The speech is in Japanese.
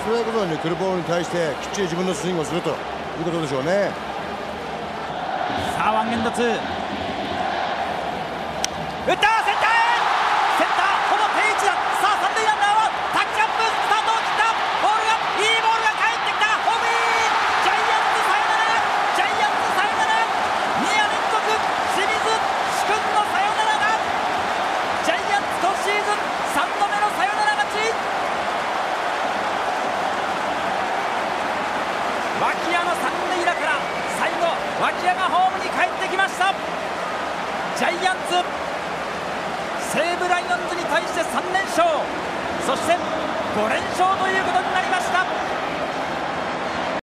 ストライクゾーンに来るボールに対してきっちり自分のスイングをするということでしょうね。 さあワンエンドツー、打ったセンターへ、センターほぼ定位置だ。さあ三塁ランナーはタッチアップ、スタートを切った。ボールがいいボールが返ってきた。ホームイン、ジャイアンツサヨナラ、ジャイアンツサヨナラ、2夜連続清水主君のサヨナラだ。ジャイアンツ今シーズン3度目のサヨナラ勝ち。脇谷の三塁打から最後脇谷がホームに帰ってきました。ジャイアンツ西武ライオンズに対して3連勝、そして5連勝ということになりました。